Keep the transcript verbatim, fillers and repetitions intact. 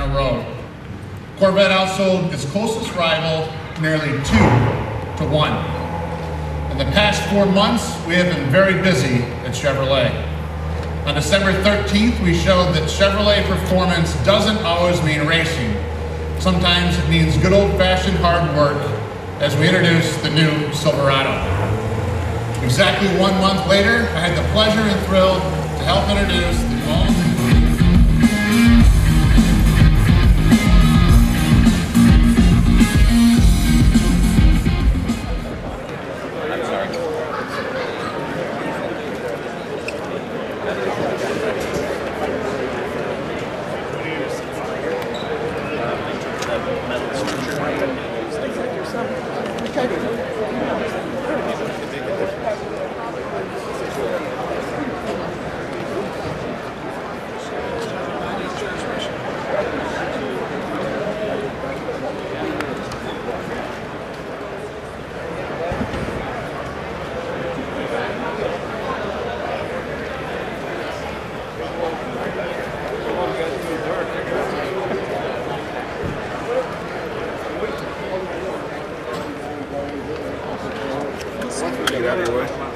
a row. Corvette outsold its closest rival nearly two to one. In the past four months, we have been very busy at Chevrolet. On December thirteenth, we showed that Chevrolet performance doesn't always mean racing. Sometimes it means good old-fashioned hard work as we introduce the new Silverado. Exactly one month later, I had the pleasure and thrill to help introduce the all-new Get out of your way.